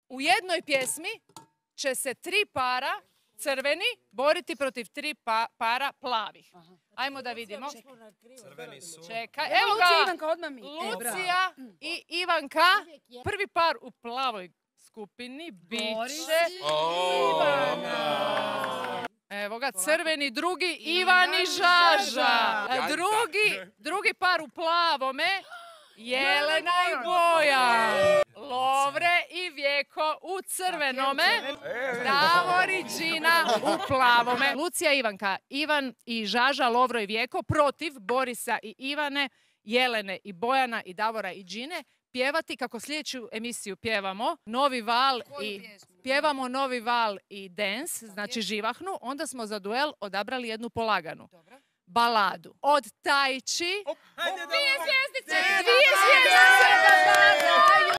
U jednoj pjesmi će se 3 para crveni boriti protiv 3 para plavih. Ajmo da vidimo. Crveni su. Čekaj, evo ga! Lucija i Ivanka. Prvi par u plavoj skupini bit će Ivana. Evo ga, crveni drugi, Ivan i Žaža. Drugi par u plavome, Jelena i Bojan. Lovre i Vjeko u crvenome, Davor i Džina u plavome. Lucija i Ivanka, Ivan i Žaža, Lovro i Vjeko protiv Borisa i Ivane, Jelene i Bojana i Davora i Džine pjevati kako sljedeću emisiju pjevamo Novi val i Dance, znači živahnu, onda smo za duel odabrali jednu polaganu. Baladu. Od Tajči. 2 zvjezdice!